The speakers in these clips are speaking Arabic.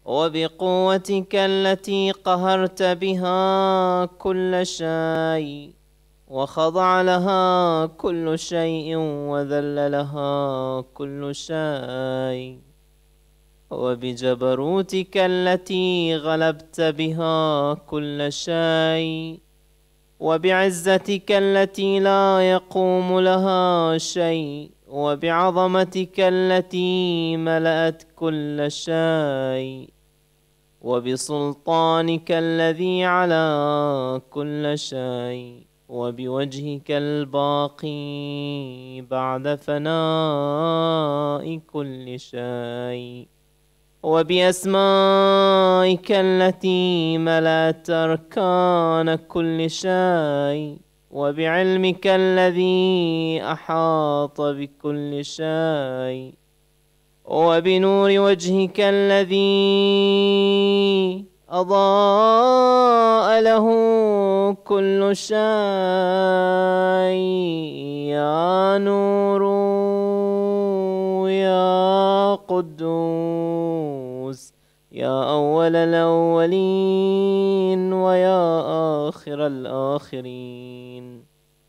وبقوتك التي قهرت بها كل شيء وخضع لها كل شيء وذل لها كل شيء، وبجبروتك التي غلبت بها كل شيء، وبعزتك التي لا يقوم لها شيء، وبعظمتك التي ملأت كل شيء، وبسلطانك الذي على كل شيء، وبوجهك الباقي بعد فناء كل شيء، وبأسمائك التي ملأت أركان كل شيء، وبعلمك الذي أحاط بكل شيء، وبنور وجهك الذي أضاء له كل شيء. يا نور يا قدوس يا أول الأولين ويا آخر الآخرين،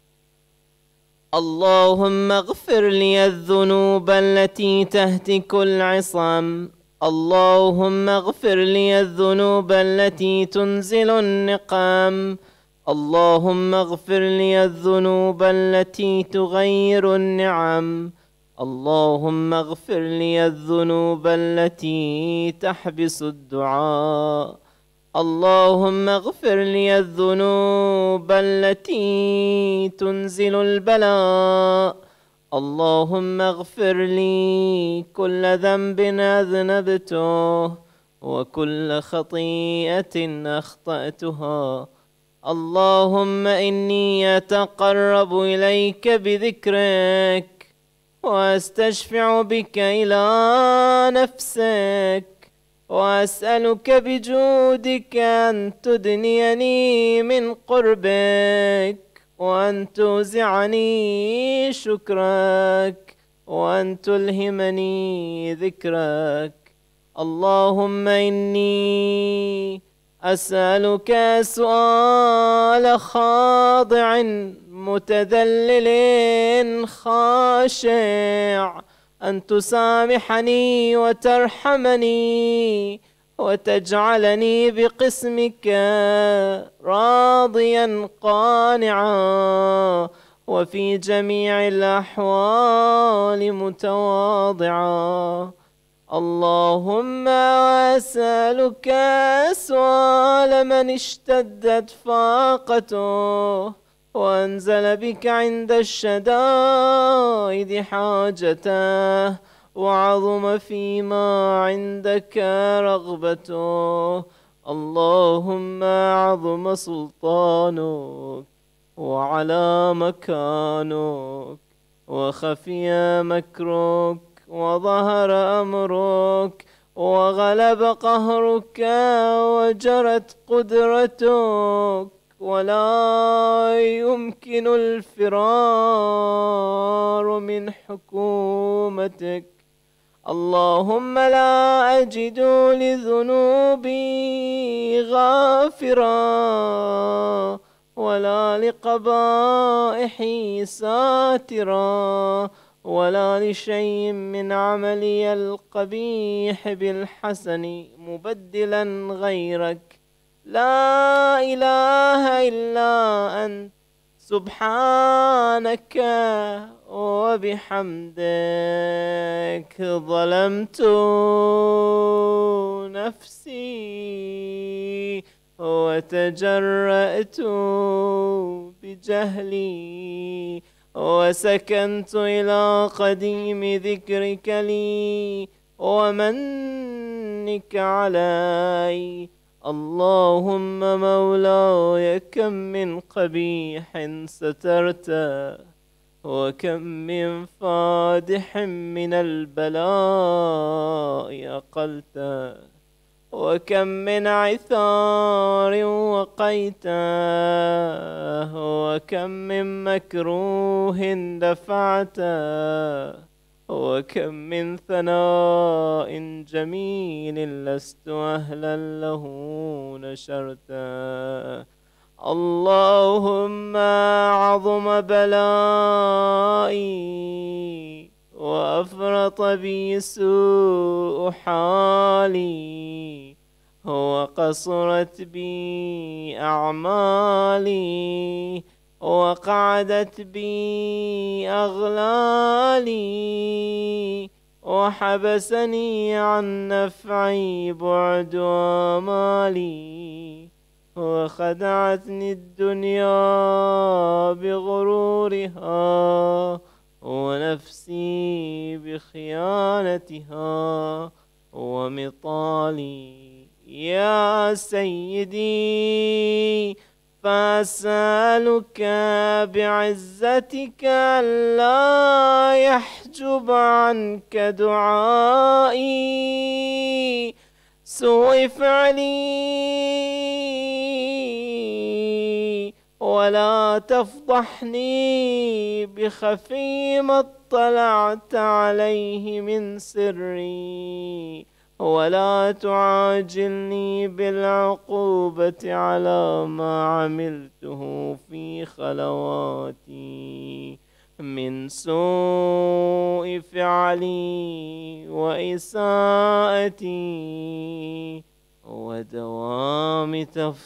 اللهم اغفر لي الذنوب التي تهتك العصام، اللهم اغفر لي الذنوب التي تنزل النقام، اللهم اغفر لي الذنوب التي تغير النعم، اللهم اغفر لي الذنوب التي تحبس الدعاء، اللهم اغفر لي الذنوب التي تنزل البلاء، اللهم اغفر لي كل ذنب أذنبته وكل خطيئة أخطأتها، اللهم إني أتقرب إليك بذكرك وأستشفع بك إلى نفسك، وأسألك بجودك أن تدنيني من قربك، وأن توزعني شكرك، وأن تلهمني ذكرك. اللهم إني أسألك سؤال خاضع متذلل خاشع أن تسامحني وترحمني وتجعلني بقسمك راضيا قانعا وفي جميع الأحوال متواضعا. اللهم أسألك سؤال من اشتدت فاقته وأنزل بك عند الشدائد حاجته وعظم فيما عندك رغبته. اللهم عظم سلطانك وعلى مكانك وخفي مكرك وظهر أمرك وغلب قهرك وجرت قدرتك ولا يمكن الفرار من حكومتك. اللهم لا أجد لذنوبي غافرا ولا لقبائحي ساترا ولا لشيء من عملي القبيح بالحسن مبدلا غيرك. لا إله إلا أنت سبحانك وبحمدك ظلمت نفسي وتجرأت بجهلي وسكنت إلى قديم ذكرك لي ومنك علي. اللهم مولاي كم من قبيح سترت وكم من فادح من البلاء أقلت وكم من عثار وقيت وكم من مكروه دفعت وكم من ثناء جميل لست أهلا له نشرته. اللهم عظم بلائي وأفرط بي سوء حالي وقصرت بي أعمالي وقعدت بي أغلالي وحبسني عن نفعي بعد آمالي وخدعتني الدنيا بغرورها ونفسي بخيانتها ومطالي. يا سيدي فأسألك بعزتك ألا يحجب عنك دعائي سوء فعلي، ولا تفضحني بخفي ما اطلعت عليه من سري، ولا تعاجلني بالعقوبة على ما عملته في خلواتي من سوء فعلي وإساءتي ودوام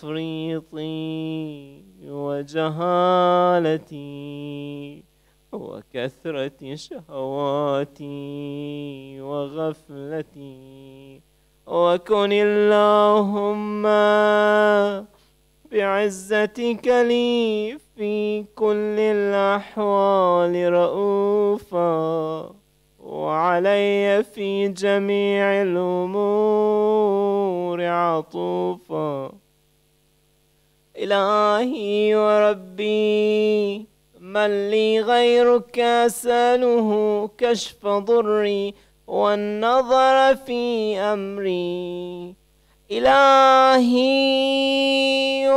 تفريطي وجهالتي وكثرة شهواتي وغفلتي. وكن اللهم بعزتك لي في كل الأحوال رؤوفا، وعلي في جميع الأمور عطوفا. إلهي وربي من لي غيرك أسأله كشف ضري والنظر في أمري. إلهي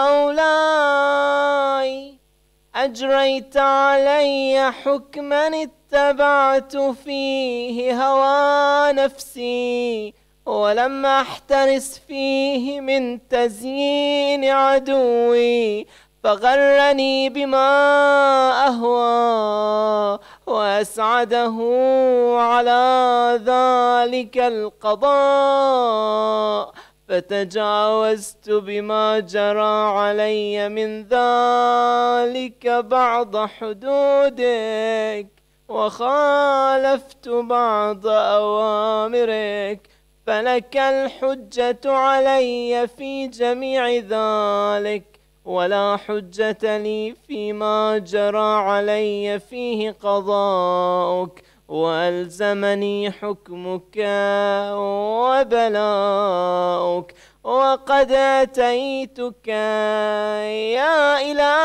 ومولاي أجريت علي حكما اتبعت فيه هوى نفسي ولم أحترس فيه من تزيين عدوي، فغرني بما أهوى وأسعده على ذلك القضاء، فتجاوزت بما جرى علي من ذلك بعض حدودك وخالفت بعض أوامرك، فلك الحجة علي في جميع ذلك، ولا حجة لي فيما جرى علي فيه قضاؤك وألزمني حكمك وبلاؤك. وقد أتيتك يا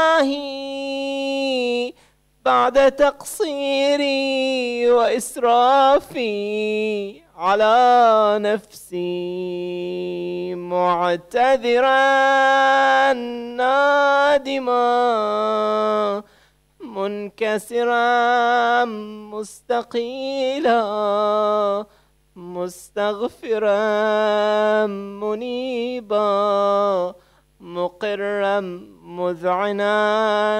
إلهي بعد تقصيري وإسرافي على نفسي معتذرا نادما منكسرا مستقيلا مستغفرا منيبا مقرا مذعنا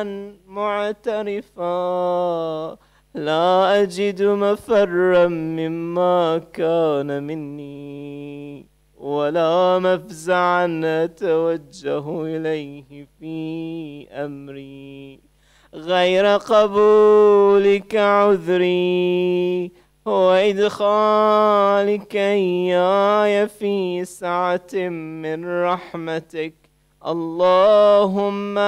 معترفا، لا أجد مفرا مما كان مني ولا مفزعا أتوجه إليه في أمري غير قبولك عذري وإدخالك إياي في سعة من رحمتك. اللهم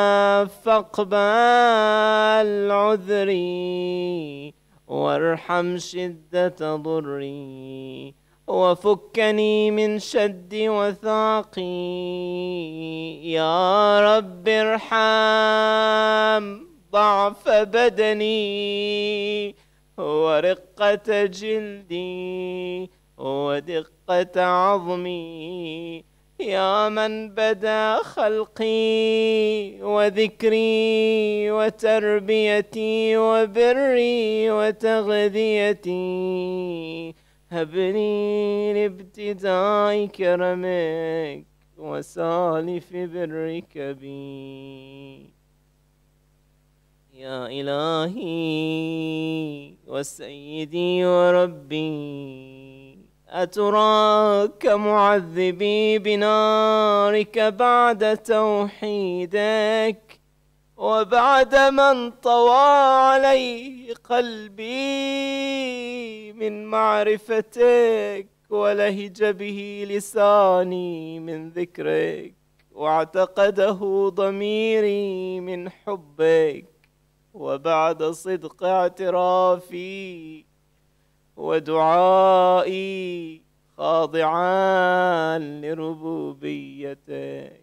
فاقبل عذري وارحم شدة ضري وفكني من شد وثاقي. يا رب ارحم ضعف بدني ورقة جلدي ودقة عظمي. يا من بدا خلقي وذكري وتربيتي وبري وتغذيتي، هبني لابتداء كرمك وسالف برك بي. يا إلهي وسيدي وربي، أتراك معذبي بنارك بعد توحيدك، وبعد من طوى عليه قلبي من معرفتك، ولهج به لساني من ذكرك، واعتقده ضميري من حبك، وبعد صدق اعترافي ودعائي خاضعا لربوبيتك،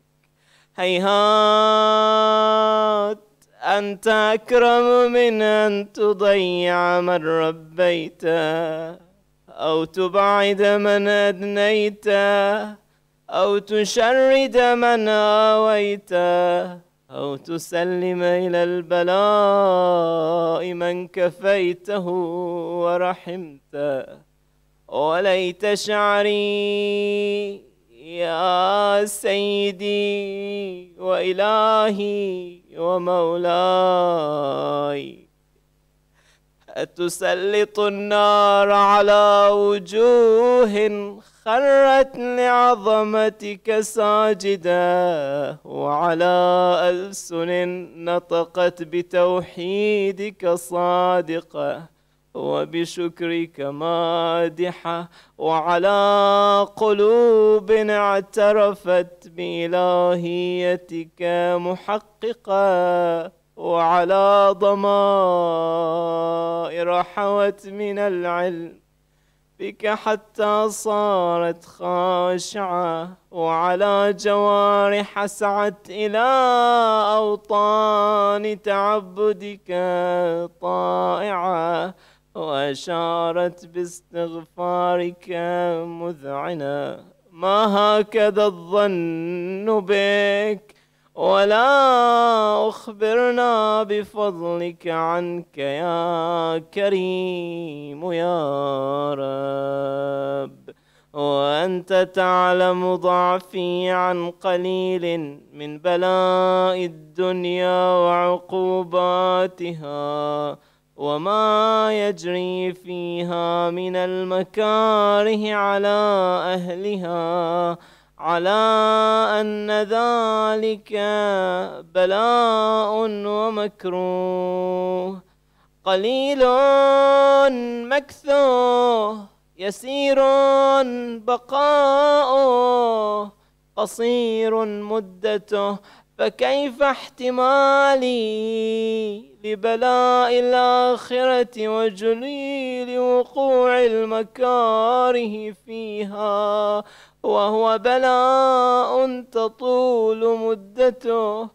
هيهات أنت أكرم من أن تضيع من ربيته، أو تبعد من أدنيته، أو تشرد من آويته، أو تسلم إلى البلاء من كفيته ورحمته. وليت شعري يا سيدي وإلهي ومولاي، أتسلط النار على وجوه خرت لعظمتك ساجدة، وعلى ألسن نطقت بتوحيدك صادقة، وبشكرك مادحة، وعلى قلوب اعترفت بإلهيتك محققة، وعلى ضمائر حوت من العلم بك حتى صارت خاشعة، وعلى جوارح سعت إلى أوطان تعبدك طائعة، وأشارت باستغفارك مذعنة. ما هكذا الظن بك، ولا أخبرنا بفضلك عنك يا كريم يا رب، وأنت تعلم ضعفي عن قليل من بلاء الدنيا وعقوباتها، وما يجري فيها من المكاره على أهلها، على أن ذلك بلاء ومكروه، قليل مكثوه، يسير بقاؤه، قصير مدته، فكيف احتمالي لبلاء الآخرة وجليل وقوع المكاره فيها، وهو بلاء تطول مدته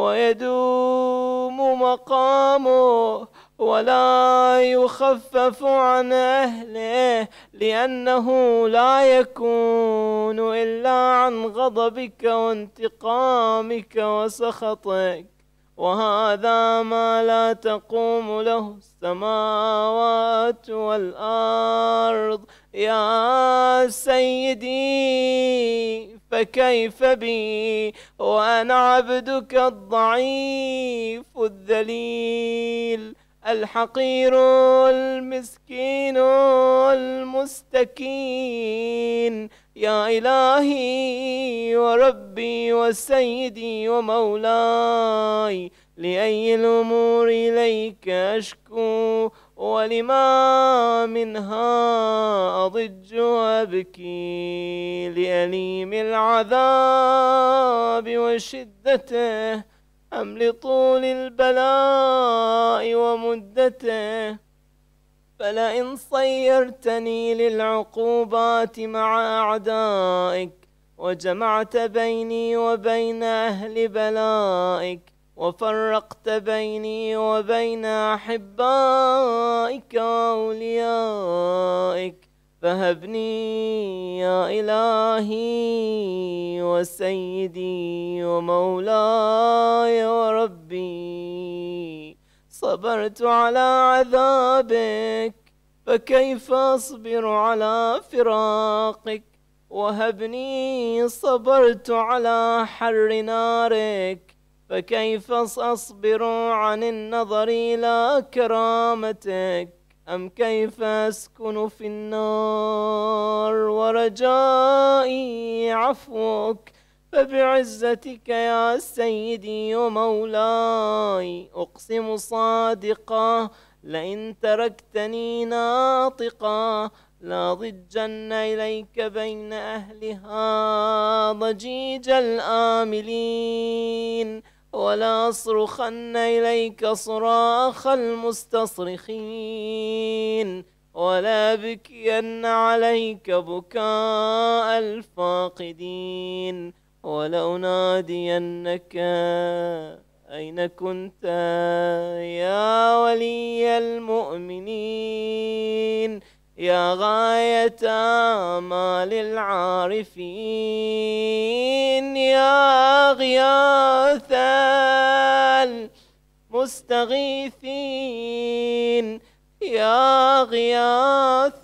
ويدوم مقامه، ولا يخفف عن أهله، لأنه لا يكون إلا عن غضبك وانتقامك وسخطك، وهذا ما لا تقوم له السماوات والأرض يا سيدي. فكيف بي وأنا عبدك الضعيف الذليل الحقير المسكين المستكين؟ يا إلهي وربي وسيدي ومولاي، لأي الأمور إليك أشكو، ولما منها أضج وأبكي، لأليم العذاب وشدته، أم لطول البلاء ومدته؟ فلئن صيرتني للعقوبات مع أعدائك، وجمعت بيني وبين أهل بلائك، وفرقت بيني وبين أحبائك وأوليائك، فهبني يا إلهي وسيدي ومولاي وربي. صبرت على عذابك فكيف أصبر على فراقك، وهبني صبرت على حر نارك فكيف أصبر عن النظر إلى كرامتك. أم كيف أسكن في النار ورجائي عفوك، فبعزتك يا سيدي ومولاي أقسم صادقا لئن تركتني ناطقا لاضجن إليك بين أهلها ضجيج الآملين، ولا أصرخن إليك صراخ المستصرخين، ولا بكين عليك بكاء الفاقدين، ولأنادينك أين كنت يا ولي المؤمنين، يا غاية آمال العارفين، يا غياث المستغيثين، يا غياث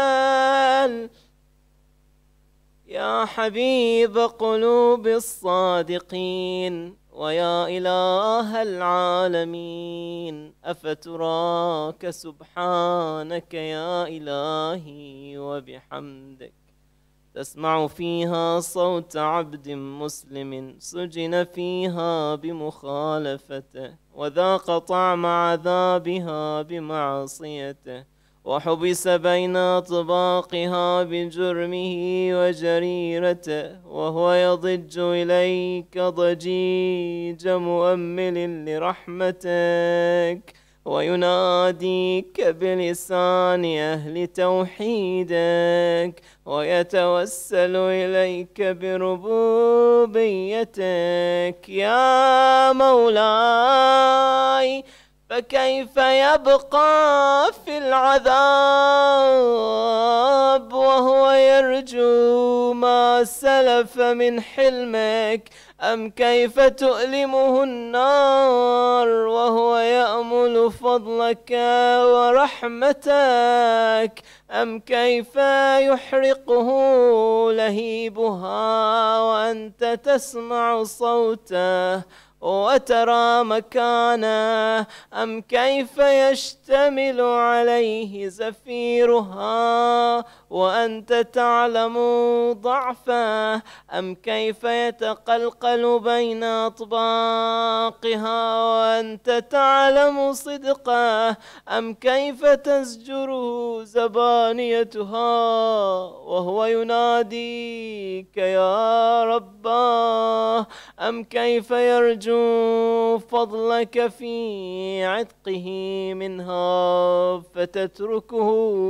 يا حبيب قلوب الصادقين، ويا إله العالمين. أفتراك سبحانك يا إلهي وبحمدك تسمع فيها صوت عبد مسلم سجن فيها بمخالفته، وذاق طعم عذابها بمعصيته، وحبس بين أطباقها بجرمه وجريرته، وهو يضج إليك ضجيج مؤمل لرحمتك، ويناديك بلسان أهل توحيدك، ويتوسل إليك بربوبيتك. يا مولاي فكيف يبقى في العذاب وهو يرجو ما سلف من حلمك؟ أم كيف تؤلمه النار وهو يأمل فضلك ورحمتك؟ أم كيف يحرقه لهيبها وأنت تسمع صوته وترى مكانه؟ أم كيف يشتمل عليه زفيرها وأنت تعلم ضعفه؟ أم كيف يتقلقل بين أطباقها وأنت تعلم صدقه؟ أم كيف تزجره زبانيتها وهو يناديك يا رباه؟ أم كيف يرجو فضلك في عتقه منها فتتركه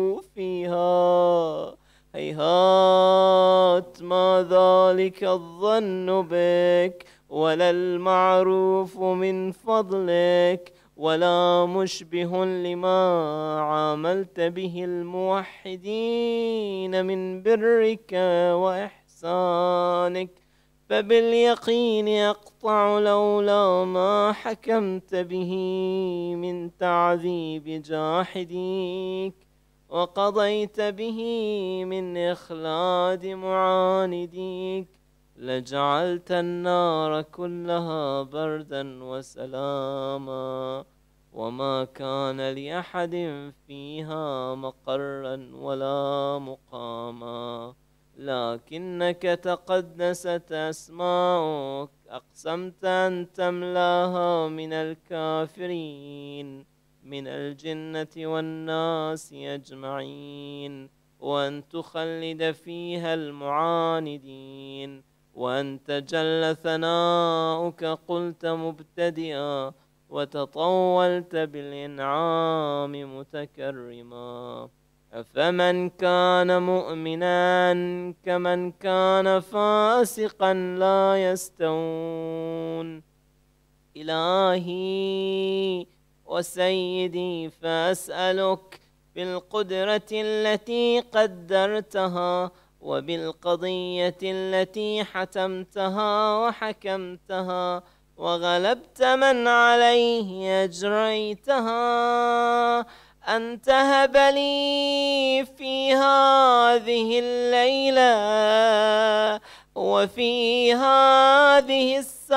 فيها؟ هيهات ما ذلك الظن بك، ولا المعروف من فضلك، ولا مشبه لما عاملت به الموحدين من برك وإحسانك. فباليقين أقطع لولا ما حكمت به من تعذيب جاحديك، وقضيت به من إخلاد معانديك، لجعلت النار كلها بردا وسلاما، وما كان لأحد فيها مقرا ولا مقاما. لكنك تقدست أسماؤك أقسمت أن تملاها من الكافرين من الجنة والناس أجمعين، وأن تخلد فيها المعاندين، وأن تجل ثناؤك قلت مبتدئا، وتطولت بالإنعام متكرما. أفمن كان مؤمنا كمن كان فاسقا لا يستوون. إلهي وسيدي فأسألك بالقدرة التي قدرتها وبالقضية التي حتمتها وحكمتها، وغلبت من عليه أجريتها. أن تهب لي في هذه الليلة وفي هذه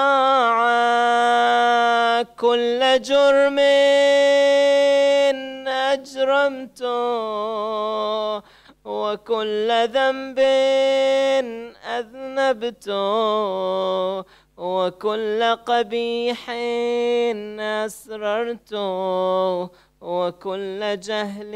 الساعة كل جرم أجرمته وكل ذنب أذنبته وكل قبيح أسررته وكل جهل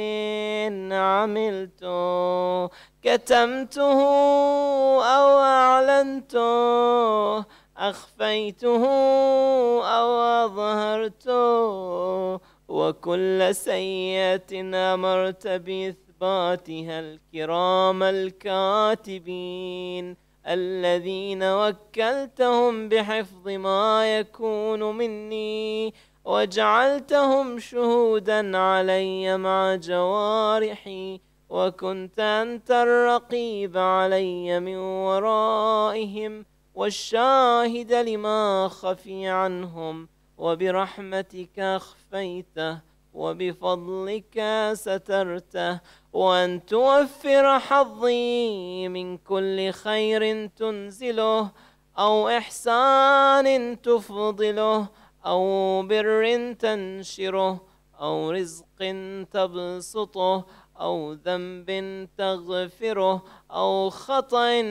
عملته، كتمته أو أعلنته، أخفيته أو أظهرته، وكل سيئة أمرت بإثباتها الكرام الكاتبين الذين وكلتهم بحفظ ما يكون مني، وجعلتهم شهودا علي مع جوارحي، وكنت أنت الرقيب علي من ورائهم والشاهد لما خفي عنهم، وبرحمتك أخفيته وبفضلك سترته، وأن توفر حظي من كل خير تنزله أو إحسان تفضله أو بر تنشره أو رزق تبسطه أو ذنب تغفره أو خطأ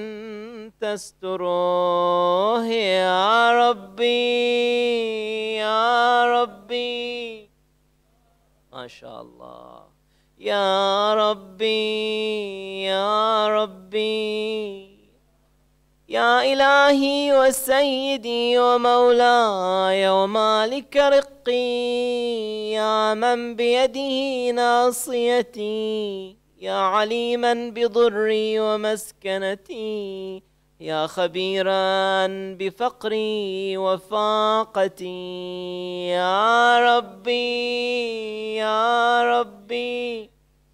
تستره. يا ربي يا ربي، ما شاء الله، يا ربي يا ربي، يا إلهي وسيدي ومولاي ومالك رقي، يا من بيده ناصيتي، يا عليما بضري ومسكنتي، يا خبيرا بفقري وفاقتي. يا ربي يا ربي،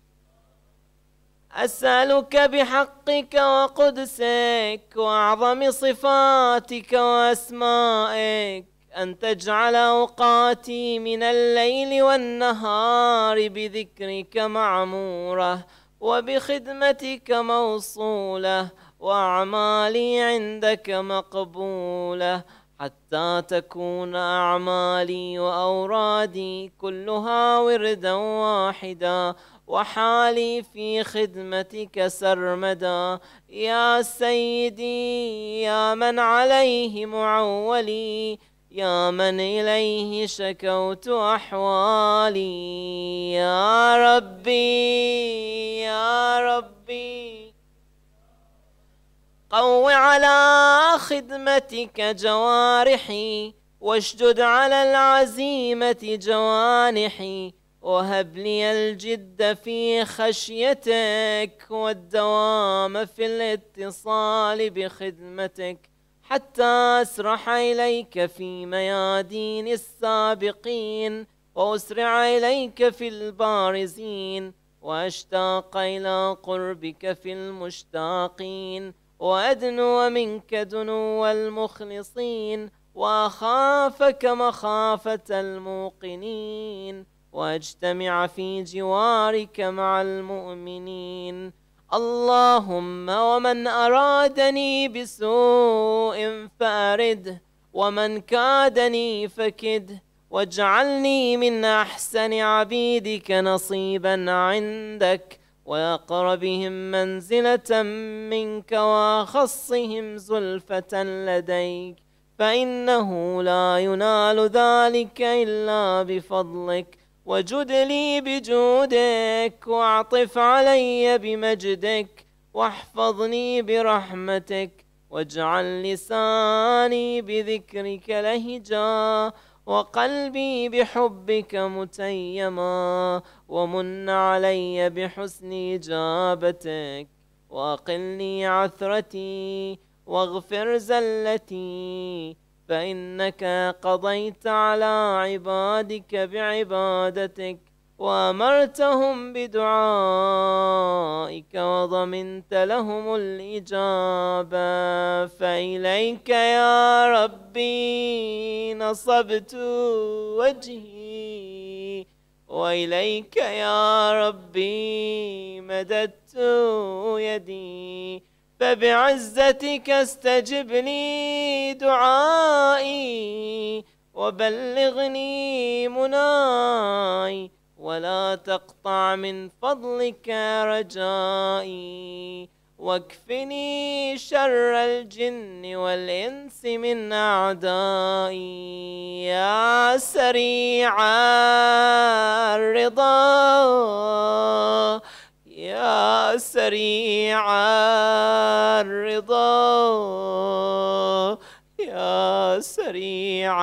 أسألك بحقك وقدسك وأعظم صفاتك وأسمائك أن تجعل أوقاتي من الليل والنهار بذكرك معمورة وبخدمتك موصولة وأعمالي عندك مقبولة، حتى تكون أعمالي وأورادي كلها وردا واحدا، وحالي في خدمتك سرمدا. يا سيدي يا من عليه معولي، يا من إليه شكوت أحوالي. يا ربي يا ربي، قو على خدمتك جوارحي واشدد على العزيمة جوانحي، وهب لي الجد في خشيتك والدوام في الاتصال بخدمتك، حتى أسرح إليك في ميادين السابقين وأسرع إليك في البارزين، وأشتاق إلى قربك في المشتاقين، وأدنو منك دنو المخلصين، وأخافك مخافة الموقنين، واجتمع في جوارك مع المؤمنين. اللهم ومن أرادني بسوء فأرده، ومن كادني فكده، واجعلني من أحسن عبيدك نصيبا عندك، وأقربهم منزلة منك، وأخصهم زلفة لديك، فإنه لا ينال ذلك إلا بفضلك. وجد لي بجودك، واعطف علي بمجدك، واحفظني برحمتك، واجعل لساني بذكرك لهجا، وقلبي بحبك متيما، ومن علي بحسن إجابتك، وأقلني عثرتي، واغفر زلتي، فإنك قضيت على عبادك بعبادتك، وأمرتهم بدعائك وضمنت لهم الإجابة، فإليك يا ربي نصبت وجهي، وإليك يا ربي مددت يدي، فبعزتك استجب لي دعائي وبلغني مناي، ولا تقطع من فضلك رجائي، واكفني شر الجن والإنس من أعدائي. يا سريع الرضا، يا سريع الرضا، يا سريع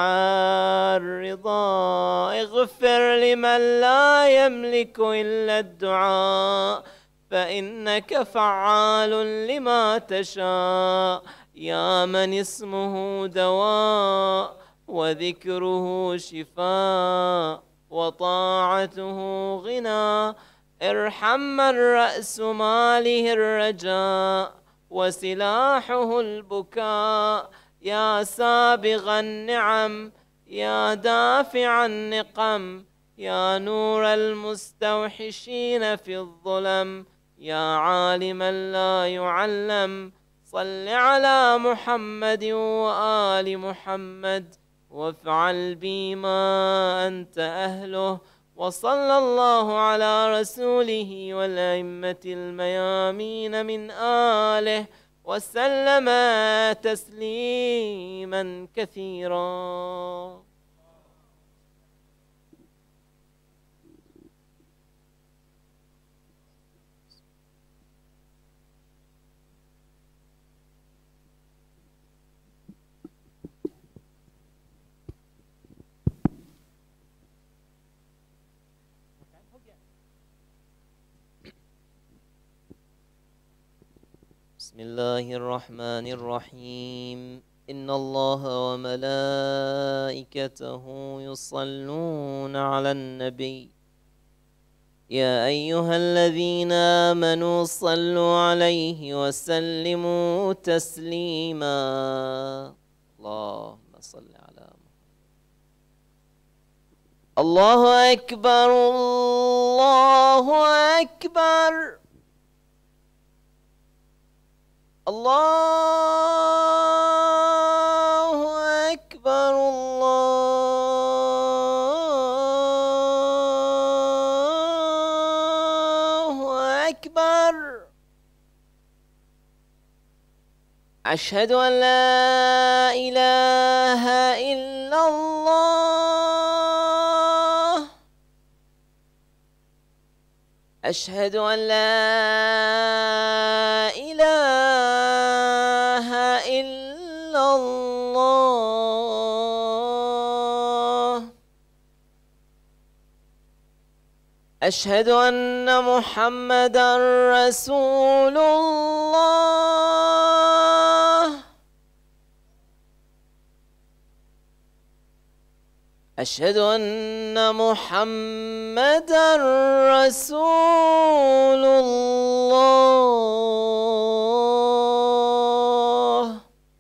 الرضا، اغفر لمن لا يملك إلا الدعاء، فإنك فعال لما تشاء. يا من اسمه دواء وذكره شفاء وطاعته غنى، ارحم من رأس ماله الرجاء وسلاحه البكاء. يا سابغ النعم، يا دافع النقم، يا نور المستوحشين في الظلم، يا عالما لا يعلم، صل على محمد وآل محمد، وافعل بي ما أنت أهله. وصلى الله على رسوله والأئمة الميامين من آله وسلم تسليما كثيرا. بسم الله الرحمن الرحيم. إن الله وملائكته يصلون على النبي، يا أيها الذين آمنوا صلوا عليه وسلموا تسليما. اللهم صل على محمد. الله أكبر، الله أكبر، الله أكبر، الله أكبر. أشهد أن لا إله إلا الله، أشهد أن لا إله إلا الله، أشهد أن محمدا رسول الله، أشهد أن محمدا رسول الله،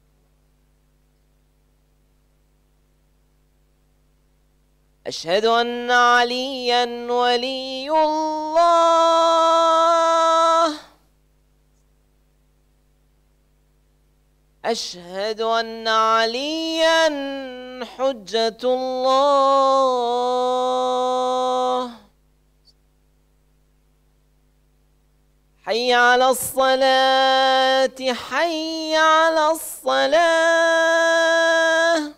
أشهد أن عليا ولي الله، أشهد أن عليا حجة الله. حي على الصلاة، حي على الصلاة،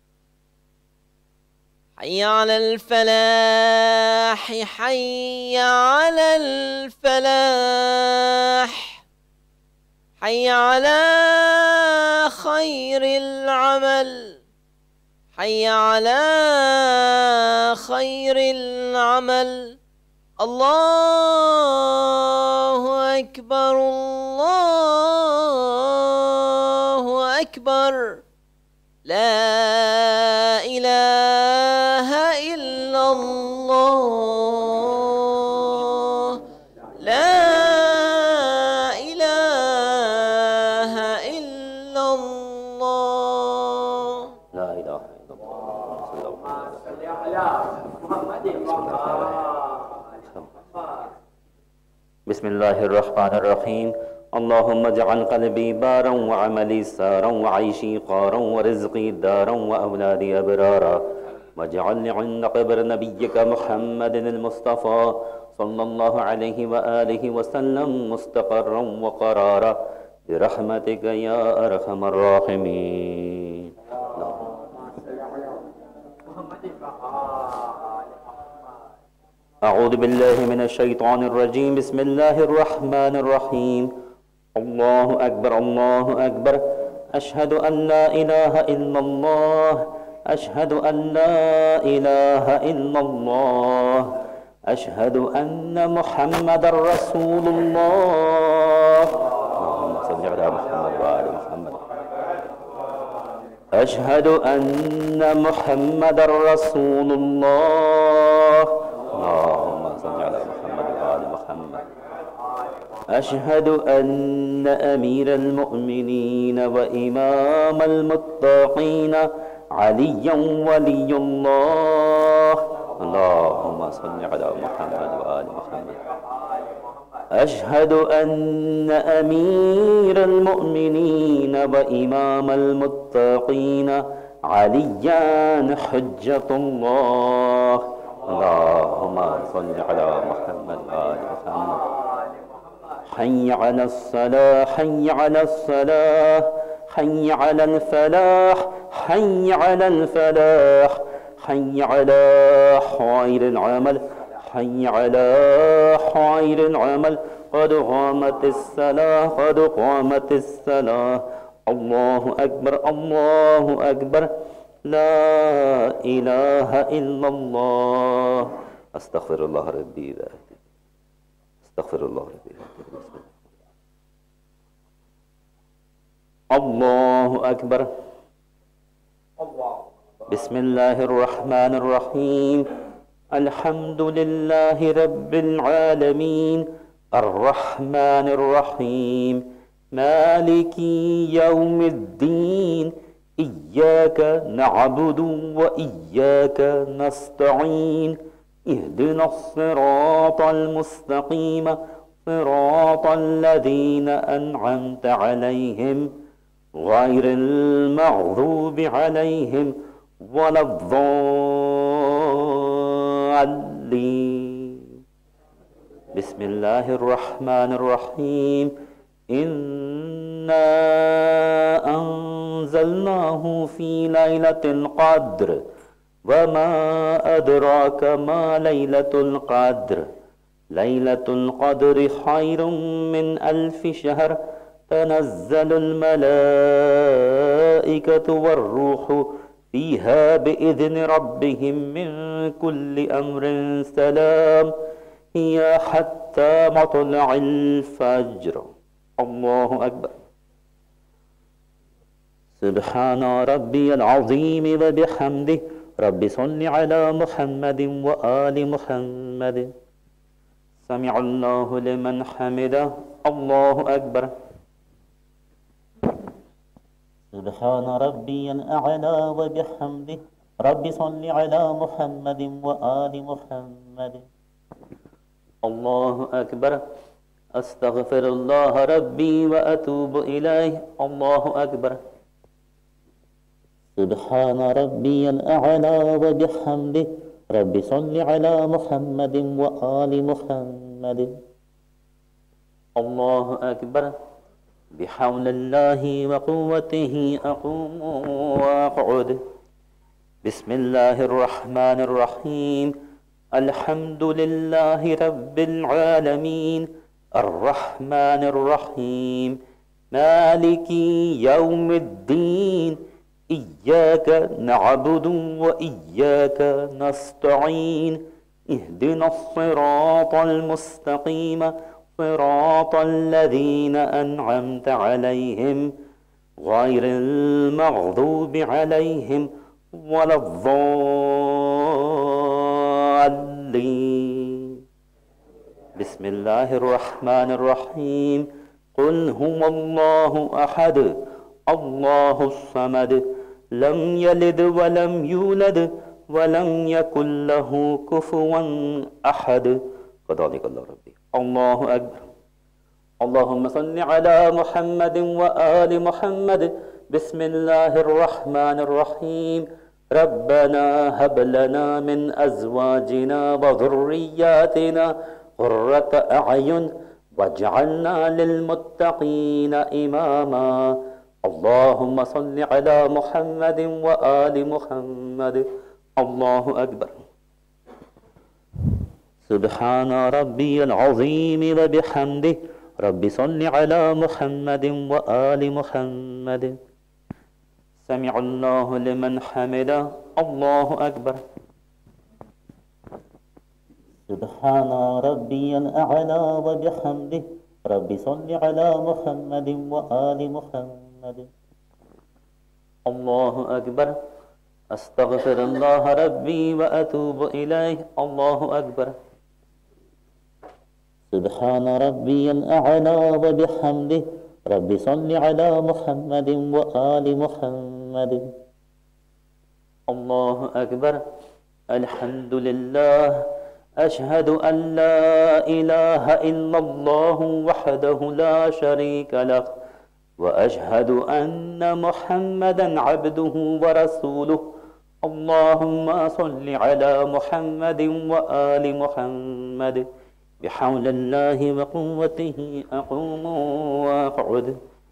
حي على الفلاح، حي على الفلاح، حي على خير العمل، حي على خير العمل. الله أكبر، الله أكبر، لا إله إلا الله. إلا الله لا إله إلا الله صلى الله عليه وسلم. بسم الله الرحمن الرحيم. اللهم اجعل قلبي بارا وعملي سارا وعيشي قارا ورزقي دارا وأولادي أبرارا، واجعلني عند قبر نبيك محمد المصطفى صلى الله عليه وآله وسلم مستقرا وقرارا برحمتك يا أرحم الراحمين. أعوذ بالله من الشيطان الرجيم. بسم الله الرحمن الرحيم. الله أكبر الله أكبر. أشهد أن لا إله إلا الله. أشهد أن لا إله إلا الله. أشهد أن محمد رسول الله. اللهم صل على محمد وآل محمد. أشهد أن محمد رسول الله. اللهم صل على محمد وآل محمد. أشهد أن أمير المؤمنين وإمام المتقين عليا ولي الله. اللهم صل على محمد وآل محمد. أشهد أن أمير المؤمنين وإمام المتقين عليا حجة الله. اللهم صل على محمد وآل محمد. حي على الصلاة حي على الصلاة حي على الفلاح حي على الفلاح حي على خير العمل حي على خير العمل. قد قامت الصلاة قد قامت الصلاة. الله أكبر الله أكبر. لا إله إلا الله. أستغفر الله ربي وأتوب. أستغفر الله ربي وأتوب. الله أكبر. بسم الله الرحمن الرحيم. الحمد لله رب العالمين الرحمن الرحيم مالك يوم الدين. إياك نعبد وإياك نستعين. اهدنا الصراط المستقيم صراط الذين أنعمت عليهم غير المغضوب عليهم ولا الضالين. بسم الله الرحمن الرحيم. إنا أنزلناه في ليلة القدر وما أدراك ما ليلة القدر. ليلة القدر خير من 1000 شهر. تنزل الملائكة والروح فيها بإذن ربهم من كل أمر سلام هي حتى مطلع الفجر. الله أكبر. سبحان ربي العظيم وبحمده. رب صل على محمد وآل محمد. سمع الله لمن حمده. الله أكبر. سبحان ربي الأعلى وبحمده. رب صل على محمد وآل محمد. الله أكبر. أستغفر الله ربي وأتوب إليه. الله أكبر. سبحان ربي الأعلى وبحمده. رب صل على محمد وآل محمد. الله أكبر. بحول الله وقوته أقوم وأقعد. بسم الله الرحمن الرحيم. الحمد لله رب العالمين الرحمن الرحيم مالك يوم الدين. إياك نعبد وإياك نستعين. اهدنا الصراط المستقيم صراط الذين أنعمت عليهم غير المغضوب عليهم ولا الضالين. بسم الله الرحمن الرحيم. قل هو الله أحد الله الصمد لم يلد ولم يولد ولم يكن له كفوا أحد. كذلك الله ربي. الله أكبر. اللهم صل على محمد وآل محمد. بسم الله الرحمن الرحيم. ربنا هب لنا من أزواجنا وذرياتنا قرة أعين واجعلنا للمتقين إماما. اللهم صل على محمد وآل محمد. الله أكبر. سبحان ربي العظيم وبحمده. رب صل على محمد وآل محمد. سمع الله لمن حمده. الله أكبر. سبحان ربي الأعلى وبحمده. رب صل على محمد وآل محمد. الله أكبر. أستغفر الله ربي وأتوب إليه. الله أكبر. سبحان ربي الأعلى وبحمده. رب صل على محمد وآل محمد. الله أكبر. الحمد لله. أشهد أن لا إله إلا الله وحده لا شريك له وأشهد أن محمدا عبده ورسوله. اللهم صل على محمد وآل محمد. بحول الله وقوته أقوم وأقعد.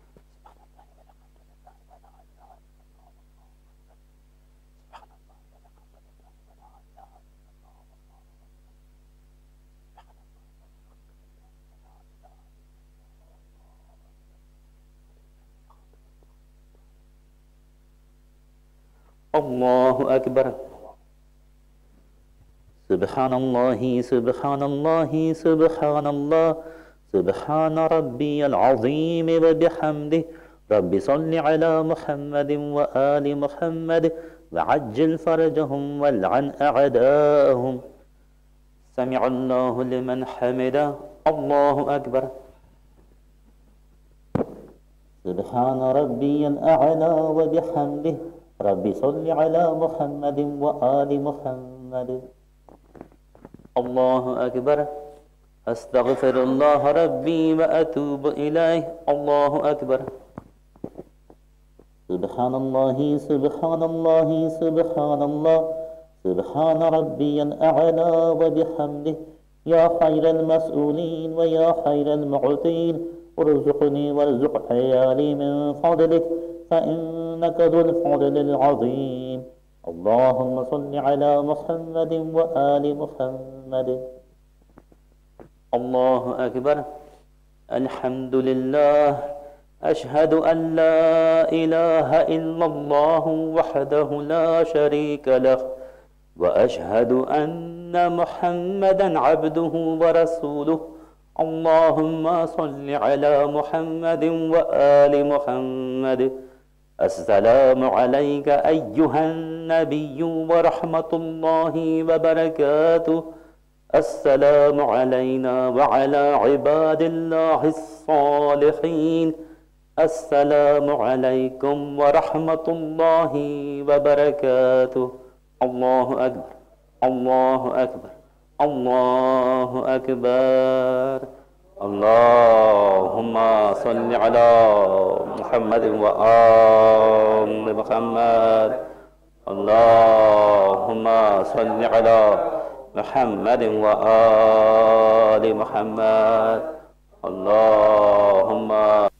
الله أكبر. سبحان الله سبحان الله سبحان الله. سبحان ربي العظيم وبحمده. رب صل على محمد وآل محمد وعجل فرجهم والعن أعداءهم. سمع الله لمن حمده. الله أكبر. سبحان ربي الأعلى وبحمده. رب صل على محمد وآل محمد. الله أكبر. أستغفر الله ربي وأتوب إليه. الله أكبر. سبحان الله سبحان الله سبحان الله. سبحان ربي الأعلى وبحمده. يا خير المسؤولين ويا خير المعطين ارزقني وارزق عيالي من فضلك فإنك ذو الفضل العظيم. اللهم صل على محمد وآل محمد. الله أكبر. الحمد لله. أشهد أن لا إله إلا الله وحده لا شريك له وأشهد أن محمدا عبده ورسوله. اللهم صل على محمد وآل محمد. السلام عليك أيها النبي ورحمة الله وبركاته. السلام علينا وعلى عباد الله الصالحين. السلام عليكم ورحمة الله وبركاته. الله أكبر. الله أكبر. الله أكبر. اللهم صل على محمد وآل محمد. اللهم صل على محمد وآل محمد. اللهم